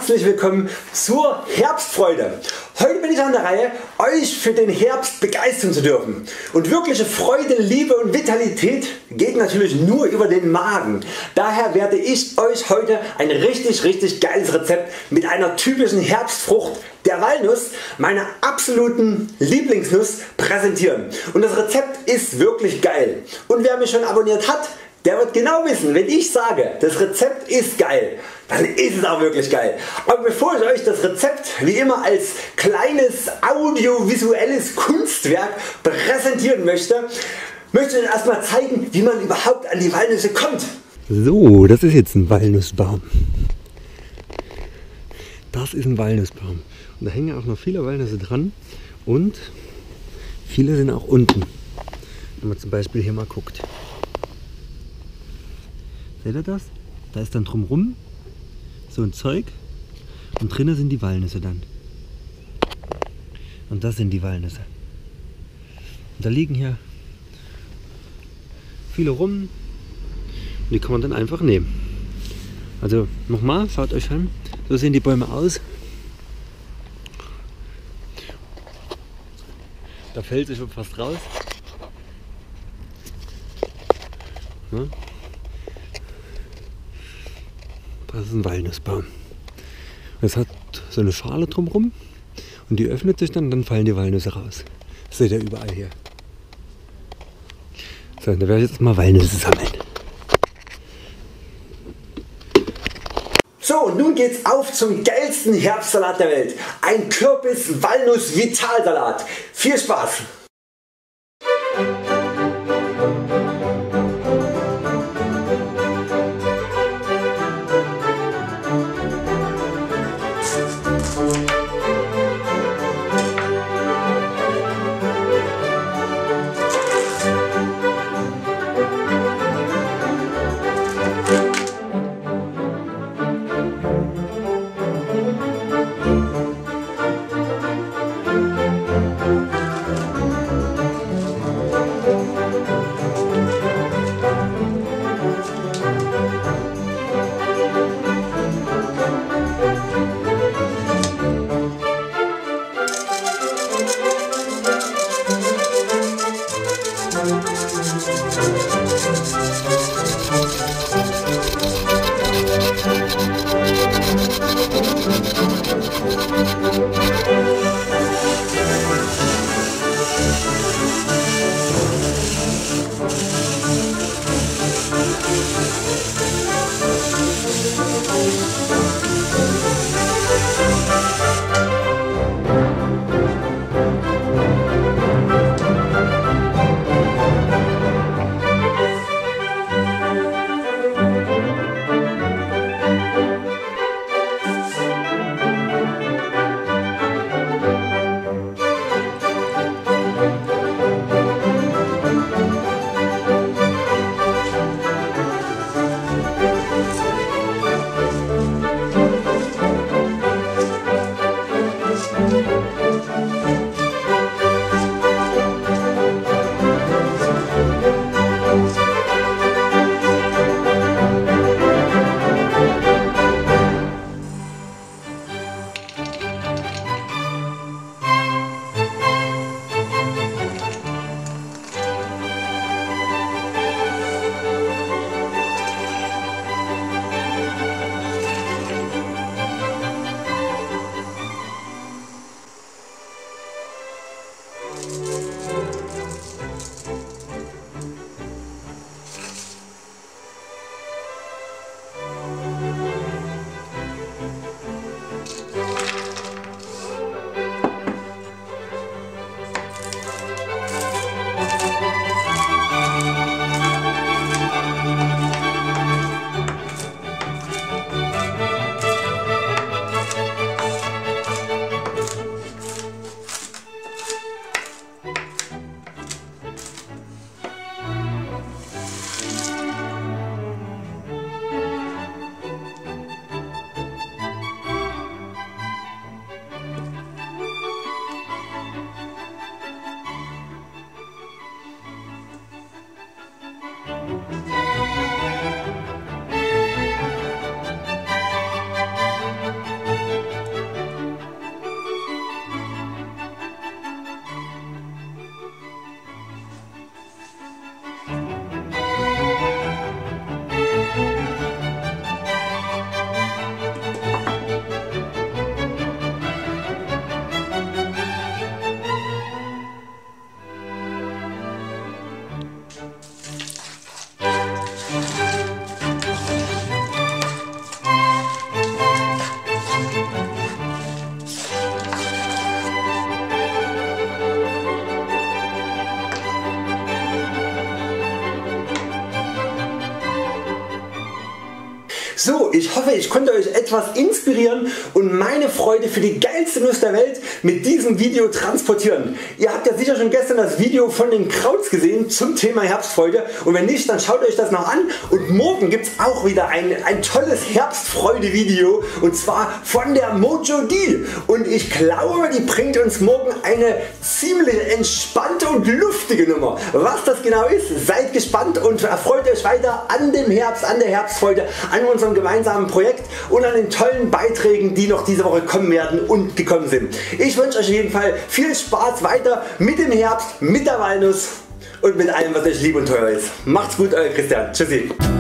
herzlich willkommen zur Herbstfreude. Heute bin ich an der Reihe, euch für den Herbst begeistern zu dürfen. Und wirkliche Freude, Liebe und Vitalität geht natürlich nur über den Magen. Daher werde ich euch heute ein richtig geiles Rezept mit einer typischen Herbstfrucht, der Walnuss, meiner absoluten Lieblingsnuss, präsentieren. Und das Rezept ist wirklich geil. Und wer mich schon abonniert hat, der wird genau wissen, wenn ich sage, das Rezept ist geil, dann ist es auch wirklich geil. Aber bevor ich euch das Rezept wie immer als kleines audiovisuelles Kunstwerk präsentieren möchte, ich euch erstmal zeigen, wie man überhaupt an die Walnüsse kommt. So, das ist jetzt ein Walnussbaum. Das ist ein Walnussbaum. Und da hängen auch noch viele Walnüsse dran und viele sind auch unten. Wenn man zum Beispiel hier mal guckt. Seht ihr das? Da ist dann drumherum so ein Zeug und drinnen sind die Walnüsse dann. Und das sind die Walnüsse. Und da liegen hier viele rum und die kann man dann einfach nehmen. Also nochmal, schaut euch an, so sehen die Bäume aus. Da fällt es schon fast raus. Ja. Das ist ein Walnussbaum. Es hat so eine Schale drumherum und die öffnet sich dann fallen die Walnüsse raus. Das seht ihr überall hier. So, da werde ich jetzt mal Walnüsse sammeln. So, und nun geht's auf zum geilsten Herbstsalat der Welt. Ein Kürbis-Walnuss-Vitalsalat. Viel Spaß! So, ich hoffe, ich konnte euch etwas inspirieren und meine Freude für die geilste Nuss der Welt mit diesem Video transportieren. Ihr habt ja sicher schon gestern das Video von den Krauts gesehen zum Thema Herbstfreude, und wenn nicht, dann schaut euch das noch an, und morgen gibt es auch wieder ein tolles Herbstfreude Video, und zwar von der Mojo D, und ich glaube, die bringt uns morgen eine ziemlich entspannte und luftige Nummer. Was das genau ist, seid gespannt und erfreut euch weiter an dem Herbst, an der Herbstfreude, an unserem gemeinsamen Projekt und an den tollen Beiträgen, die noch diese Woche kommen werden und gekommen sind. Ich wünsche euch auf jeden Fall viel Spaß weiter mit dem Herbst, mit der Walnuss und mit allem, was euch lieb und teuer ist. Macht's gut, euer Christian. Tschüssi.